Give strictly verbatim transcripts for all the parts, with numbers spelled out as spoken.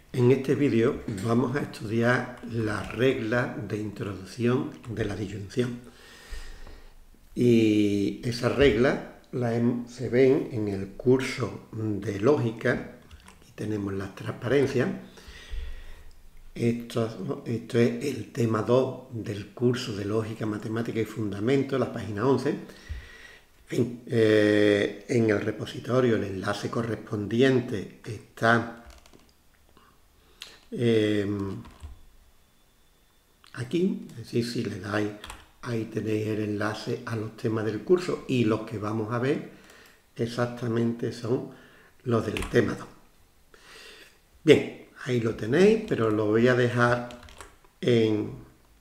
En este vídeo vamos a estudiar las reglas de introducción de la disyunción. Y esas reglas las se ven en el curso de lógica. Aquí tenemos las transparencias. Esto, esto es el tema dos del curso de lógica, matemática y fundamentos, la página once. En fin, eh, en el repositorio el enlace correspondiente está Eh, aquí, es decir, si le dais, ahí tenéis el enlace a los temas del curso y los que vamos a ver exactamente son los del tema dos. Bien, ahí lo tenéis, pero lo voy a dejar en,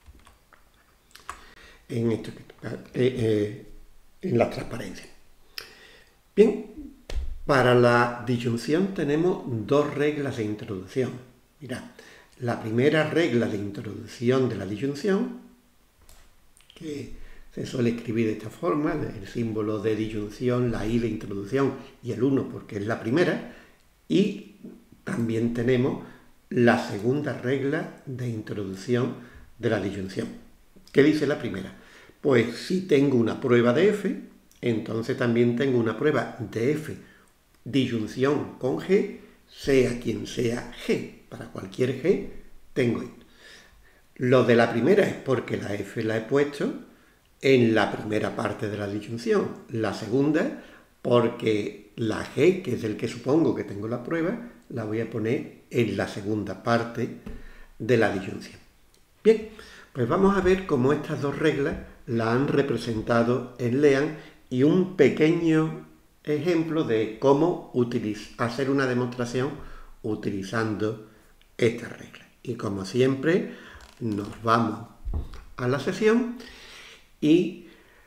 en, esto, eh, eh, en la transparencia. Bien, para la disyunción tenemos dos reglas de introducción. Mirad, la primera regla de introducción de la disyunción, que se suele escribir de esta forma, el símbolo de disyunción, la i de introducción y el uno porque es la primera, y también tenemos la segunda regla de introducción de la disyunción. ¿Qué dice la primera? Pues si tengo una prueba de f, entonces también tengo una prueba de f, disyunción con g, sea quien sea g. Para cualquier g tengo esto. Lo de la primera es porque la f la he puesto en la primera parte de la disyunción. La segunda porque la g, que es el que supongo que tengo la prueba, la voy a poner en la segunda parte de la disyunción. Bien, pues vamos a ver cómo estas dos reglas la han representado en LEAN y un pequeño ejemplo de cómo hacer una demostración utilizando esta regla. Y como siempre, nos vamos a la sesión y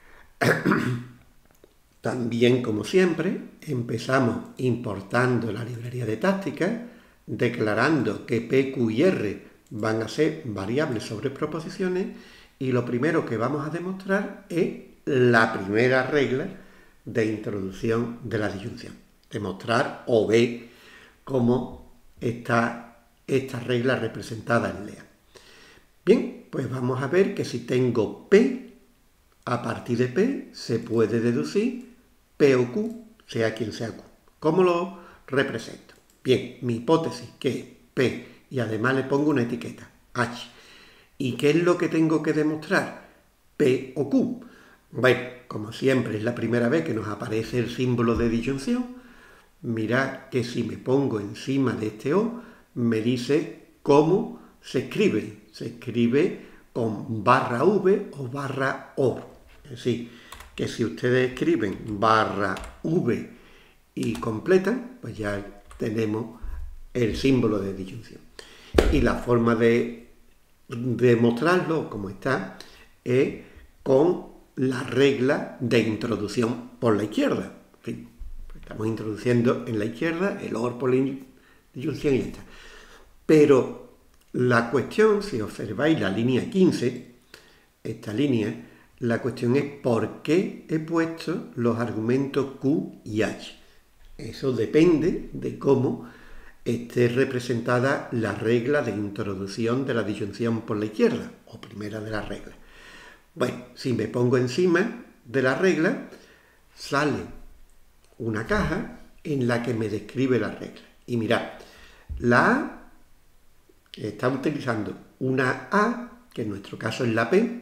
también, como siempre, empezamos importando la librería de táctica, declarando que P, Q y R van a ser variables sobre proposiciones, y lo primero que vamos a demostrar es la primera regla de introducción de la disyunción. Demostrar o ver cómo está esta regla representada en LEAN. Bien, pues vamos a ver que si tengo P, a partir de P se puede deducir P o Q, sea quien sea Q. ¿Cómo lo represento? Bien, mi hipótesis que es P, y además le pongo una etiqueta, H. ¿Y qué es lo que tengo que demostrar? P o Q. Bueno, como siempre es la primera vez que nos aparece el símbolo de disyunción. Mirad que si me pongo encima de este O, me dice cómo se escribe. Se escribe con barra V o barra O. Es decir, que si ustedes escriben barra V y completan, pues ya tenemos el símbolo de disyunción. Y la forma de demostrarlo, como está, es con la regla de introducción por la izquierda. En fin, estamos introduciendo en la izquierda el O R por la disyunción y ya está. Pero la cuestión, si observáis la línea quince, esta línea, la cuestión es por qué he puesto los argumentos Q y H. Eso depende de cómo esté representada la regla de introducción de la disyunción por la izquierda, o primera de las reglas. Bueno, si me pongo encima de la regla, sale una caja en la que me describe la regla. Y mirad, la A está utilizando una A, que en nuestro caso es la P,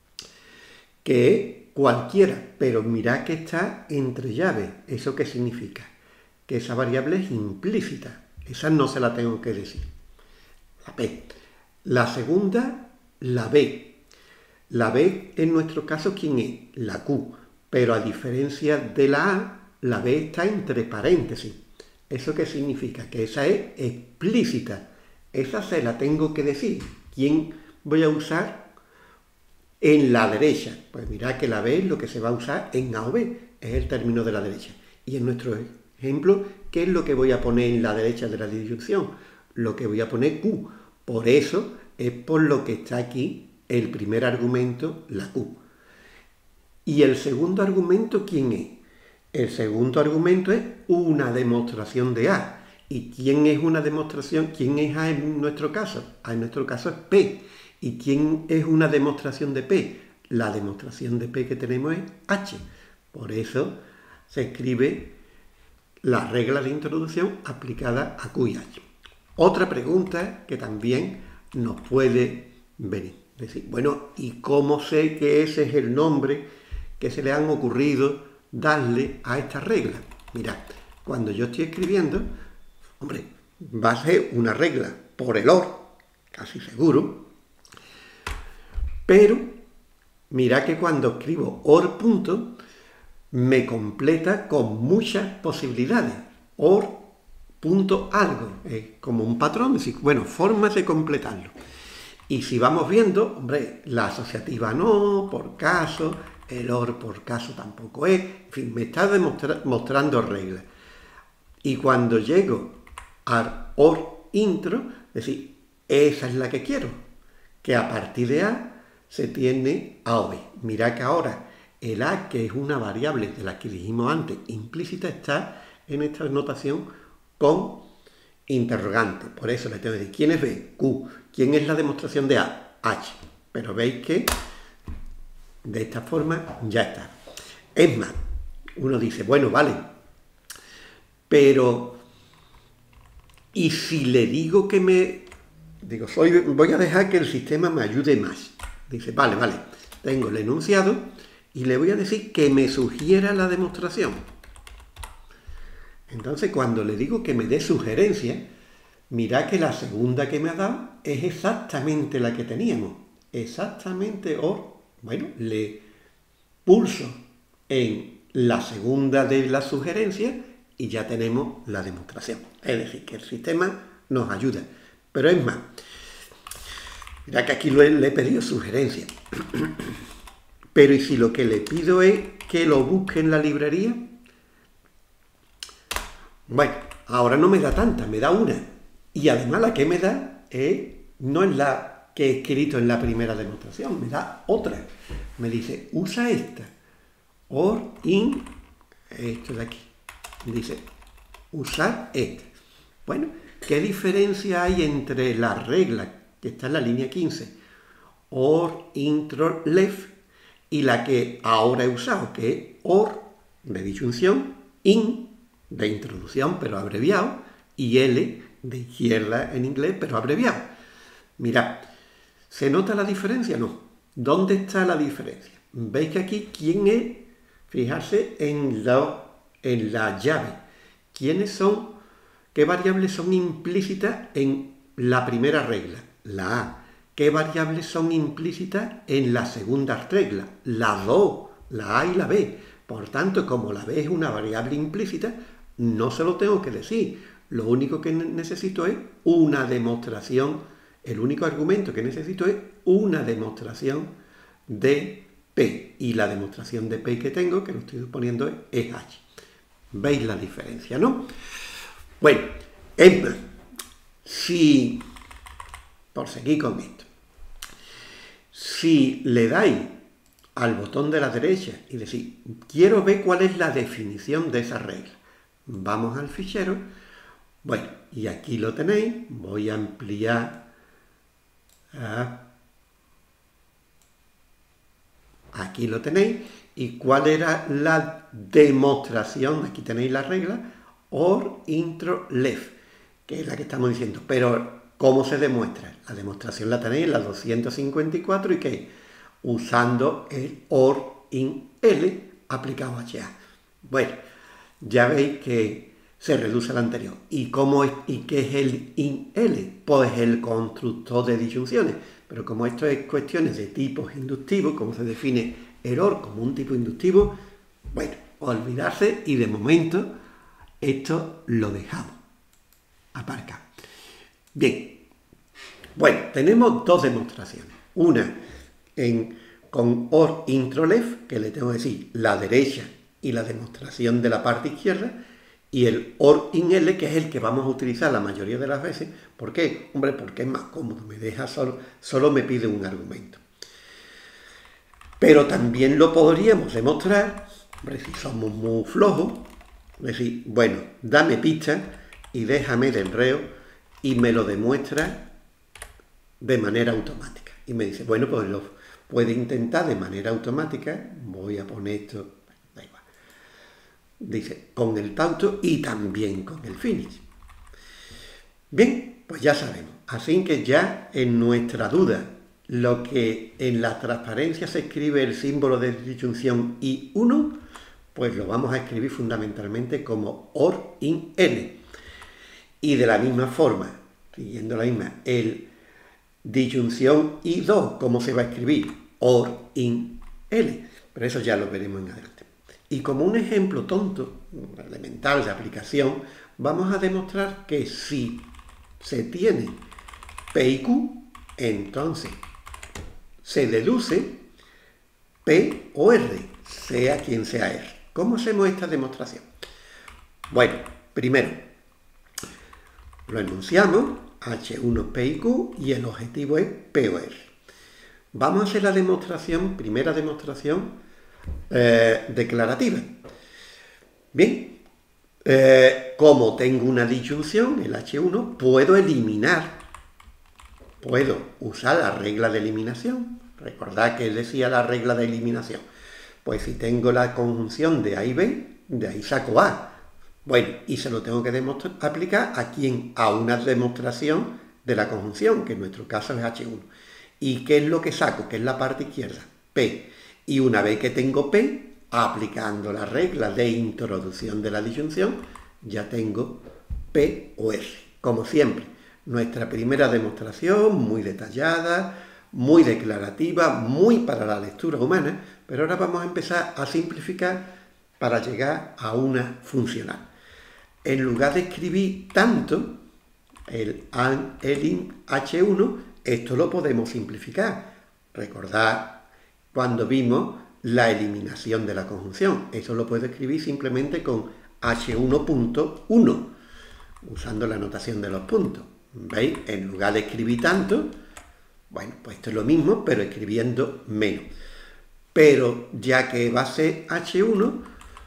que es cualquiera, pero mirad que está entre llaves. ¿Eso qué significa? Que esa variable es implícita. Esa no se la tengo que decir. La P. La segunda, la B. La B, en nuestro caso, ¿quién es? La Q. Pero a diferencia de la A, la B está entre paréntesis. ¿Eso qué significa? Que esa es explícita. Esa se la tengo que decir. ¿Quién voy a usar en la derecha? Pues mirad que la B es lo que se va a usar en A o B. Es el término de la derecha. Y en nuestro ejemplo, ¿qué es lo que voy a poner en la derecha de la disyunción? Lo que voy a poner Q. Por eso es por lo que está aquí el primer argumento, la Q. ¿Y el segundo argumento quién es? El segundo argumento es una demostración de A. ¿Y quién es una demostración? ¿Quién es A en nuestro caso? A en nuestro caso es P. ¿Y quién es una demostración de P? La demostración de P que tenemos es H. Por eso se escribe la regla de introducción aplicada a Q y H. Otra pregunta que también nos puede venir. Decir, bueno, ¿y cómo sé que ese es el nombre que se le han ocurrido darle a esta regla? Mirad, cuando yo estoy escribiendo, hombre, va a ser una regla por el or, casi seguro, pero mirad que cuando escribo or punto, me completa con muchas posibilidades. Or punto algo, es como un patrón, decir, bueno, formas de completarlo. Y si vamos viendo, hombre, la asociativa no, por caso, el or por caso tampoco es, en fin, me está mostrando reglas. Y cuando llego al or intro, es decir, esa es la que quiero, que a partir de A se tiene A o B. Mirad que ahora el A, que es una variable de la que dijimos antes, implícita, está en esta notación con interrogante. Por eso le tengo que decir, ¿quién es B? Q. ¿Quién es la demostración de A? H. Pero veis que de esta forma ya está. Es más, uno dice, bueno, vale, pero ¿y si le digo que me... Digo, soy, voy a dejar que el sistema me ayude más. Dice, vale, vale, tengo el enunciado y le voy a decir que me sugiera la demostración. Entonces, cuando le digo que me dé sugerencia, mirad que la segunda que me ha dado es exactamente la que teníamos. Exactamente, o, bueno, le pulso en la segunda de la sugerencia y ya tenemos la demostración. Es decir, que el sistema nos ayuda. Pero es más, mirad que aquí le he pedido sugerencia. Pero ¿y si lo que le pido es que lo busque en la librería? Bueno, ahora no me da tanta, me da una. Y además la que me da es, no es la que he escrito en la primera demostración, me da otra. Me dice, usa esta. Or in, esto de aquí. Dice, usar esta. Bueno, ¿qué diferencia hay entre la regla que está en la línea quince, or intro left, y la que ahora he usado, que es or de disyunción, in de introducción, pero abreviado, y L de izquierda en inglés, pero abreviado? Mirad, ¿se nota la diferencia? No. ¿Dónde está la diferencia? ¿Veis que aquí quién es? Fijarse en la, en la llave. ¿Quiénes son? ¿Qué variables son implícitas en la primera regla? La A. ¿Qué variables son implícitas en la segunda regla? La dos, la A y la B. Por tanto, como la B es una variable implícita, no se lo tengo que decir. Lo único que necesito es una demostración. El único argumento que necesito es una demostración de P. Y la demostración de P que tengo, que lo estoy poniendo, es H. ¿Veis la diferencia, no? Bueno, es más, si, por seguir con esto, si le dais al botón de la derecha y decís, quiero ver cuál es la definición de esa regla, vamos al fichero, bueno, y aquí lo tenéis, voy a ampliar a, aquí lo tenéis, y cuál era la demostración, aquí tenéis la regla, or intro left, que es la que estamos diciendo, pero ¿cómo se demuestra? La demostración la tenéis en la doscientos cincuenta y cuatro y que usando el or in L aplicado a H A. Bueno, ya veis que se reduce al anterior. ¿Y cómo es, y qué es el in L? Pues el constructor de disyunciones. Pero como esto es cuestiones de tipos inductivos, como se define el or como un tipo inductivo, bueno, olvidarse y de momento esto lo dejamos. Aparca. Bien. Bueno, tenemos dos demostraciones. Una en, con or intro left, que le tengo que decir la derecha y la demostración de la parte izquierda, y el or in L, que es el que vamos a utilizar la mayoría de las veces. ¿Por qué? Hombre, porque es más cómodo, me deja solo, solo me pide un argumento. Pero también lo podríamos demostrar, hombre, si somos muy flojos, decir, bueno, dame pista y déjame de enreo y me lo demuestra de manera automática. Y me dice, bueno, pues lo puede intentar de manera automática. Voy a poner esto, da igual. Dice, con el tauto y también con el finish. Bien, pues ya sabemos. Así que ya en nuestra duda, lo que en la transparencia se escribe el símbolo de disyunción I uno, pues lo vamos a escribir fundamentalmente como OR in L. Y de la misma forma, siguiendo la misma, el disyunción I dos, ¿cómo se va a escribir? OR in L. Pero eso ya lo veremos en adelante. Y como un ejemplo tonto, elemental de aplicación, vamos a demostrar que si se tiene P y Q, entonces se deduce P o R, sea quien sea R. ¿Cómo hacemos esta demostración? Bueno, primero, lo enunciamos, H uno, P y Q, y el objetivo es P o R. Vamos a hacer la demostración, primera demostración eh, declarativa. Bien, eh, como tengo una disyunción, el H uno, puedo eliminar, puedo usar la regla de eliminación. Recordad que él decía la regla de eliminación. Pues si tengo la conjunción de A y B, de ahí saco A. Bueno, y se lo tengo que aplicar a quién, a una demostración de la conjunción, que en nuestro caso es H uno. ¿Y qué es lo que saco? Que es la parte izquierda, P. Y una vez que tengo P, aplicando la regla de introducción de la disyunción, ya tengo P o R. Como siempre, nuestra primera demostración, muy detallada, muy declarativa, muy para la lectura humana, pero ahora vamos a empezar a simplificar para llegar a una funcional. En lugar de escribir tanto, el, el in H uno, esto lo podemos simplificar. Recordad cuando vimos la eliminación de la conjunción. Eso lo puedo escribir simplemente con H uno punto uno, usando la notación de los puntos. ¿Veis? En lugar de escribir tanto, bueno, pues esto es lo mismo, pero escribiendo menos. Pero ya que va a ser H uno,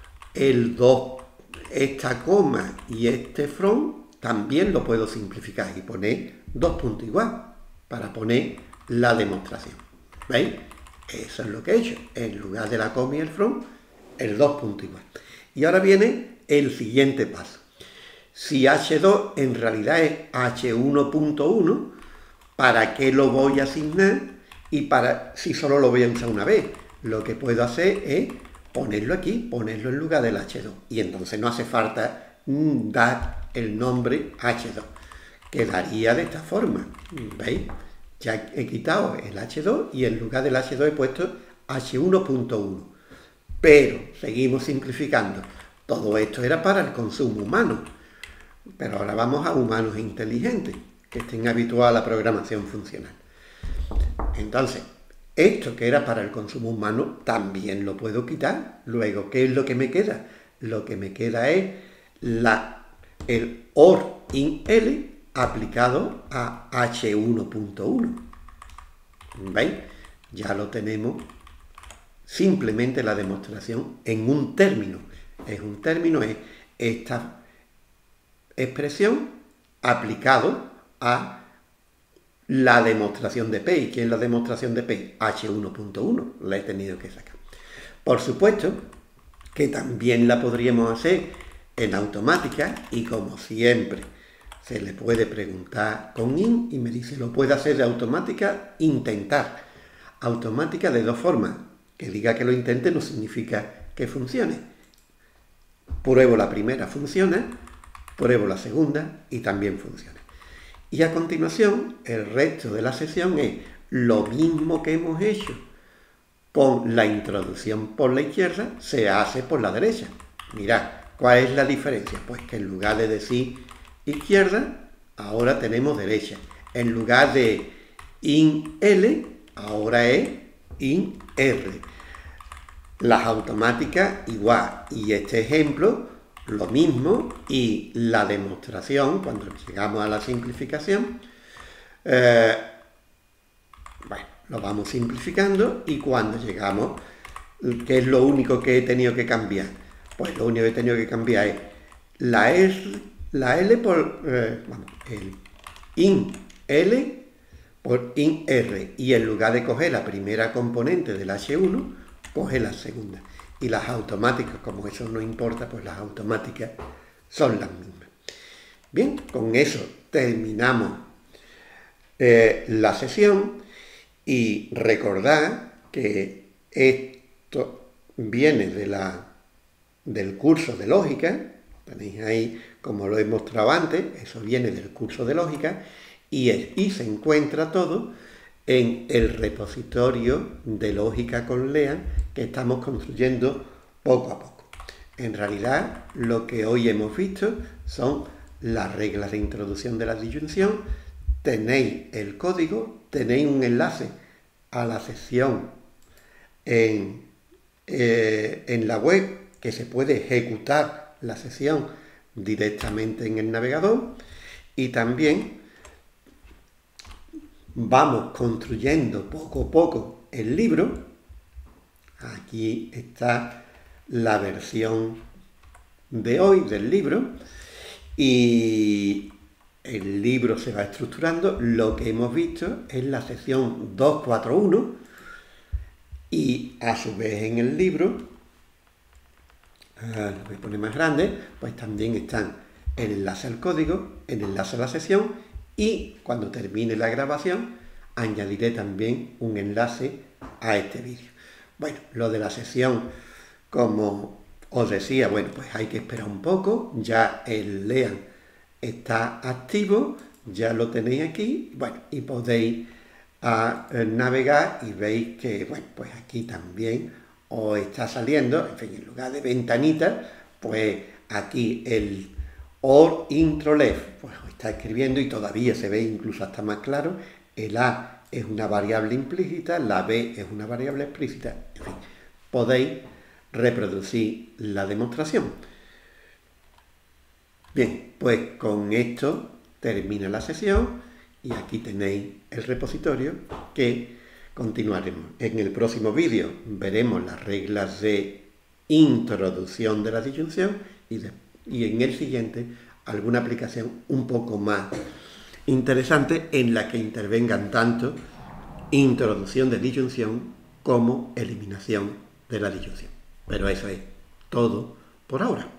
el dos, esta coma y este from, también lo puedo simplificar y poner dos puntos igual para poner la demostración. ¿Veis? Eso es lo que he hecho. En lugar de la coma y el from, el dos puntos igual. Y ahora viene el siguiente paso. Si H dos en realidad es H uno punto uno, ¿para qué lo voy a asignar? Y para si solo lo voy a usar una vez, lo que puedo hacer es ponerlo aquí, ponerlo en lugar del H dos. Y entonces no hace falta mm, dar el nombre H dos. Quedaría de esta forma. ¿Veis? Ya he quitado el H dos y en lugar del H dos he puesto H uno punto uno. Pero seguimos simplificando. Todo esto era para el consumo humano. Pero ahora vamos a humanos inteligentes que estén habituados a la programación funcional. Entonces, esto que era para el consumo humano también lo puedo quitar. Luego, ¿qué es lo que me queda? Lo que me queda es la, el OR in L aplicado a H uno punto uno. ¿Veis? Ya lo tenemos simplemente la demostración en un término. Es un término, es esta expresión aplicado a la demostración de P. ¿Y qué es la demostración de P? H uno punto uno. La he tenido que sacar. Por supuesto que también la podríamos hacer en automática y como siempre se le puede preguntar con in y me dice, lo puede hacer de automática, intentar. Automática de dos formas. Que diga que lo intente no significa que funcione. Pruebo la primera, funciona. Pruebo la segunda y también funciona. Y a continuación, el resto de la sesión es lo mismo que hemos hecho con la introducción por la izquierda, se hace por la derecha. Mirad, ¿cuál es la diferencia? Pues que en lugar de decir izquierda, ahora tenemos derecha. En lugar de in L, ahora es in R. Las automáticas igual. Y este ejemplo, lo mismo. Y la demostración, cuando llegamos a la simplificación, eh, bueno, lo vamos simplificando. Y cuando llegamos, ¿qué es lo único que he tenido que cambiar? Pues lo único que he tenido que cambiar es la R la L por, eh, vamos, el in L por in R, y en lugar de coger la primera componente del hache uno, coge la segunda. Y las automáticas, como eso no importa, pues las automáticas son las mismas. Bien, con eso terminamos eh, la sesión, y recordad que esto viene de la, del curso de lógica, tenéis ahí como lo he mostrado antes, eso viene del curso de lógica, y, es, y se encuentra todo en el repositorio de lógica con Lean que estamos construyendo poco a poco. En realidad, lo que hoy hemos visto son las reglas de introducción de la disyunción. Tenéis el código, tenéis un enlace a la sección en, eh, en la web, que se puede ejecutar la sesión directamente en el navegador, y también vamos construyendo poco a poco el libro. Aquí está la versión de hoy del libro, y el libro se va estructurando. Lo que hemos visto es la sección dos cuatro uno, y a su vez en el libro, ah, lo voy a poner más grande, pues también están el enlace al código, el enlace a la sesión, y cuando termine la grabación añadiré también un enlace a este vídeo. Bueno, lo de la sesión, como os decía, bueno, pues hay que esperar un poco. Ya el Lean está activo, ya lo tenéis aquí, bueno, y podéis a, a navegar, y veis que, bueno, pues aquí también os está saliendo, en fin, en lugar de ventanita, pues aquí el or intro left, pues os está escribiendo, y todavía se ve incluso hasta más claro. El A es una variable implícita, la B es una variable explícita, en fin, podéis reproducir la demostración. Bien, pues con esto termina la sesión, y aquí tenéis el repositorio que continuaremos. En el próximo vídeo veremos las reglas de introducción de la disyunción, y, de, y en el siguiente alguna aplicación un poco más interesante en la que intervengan tanto introducción de disyunción como eliminación de la disyunción. Pero eso es todo por ahora.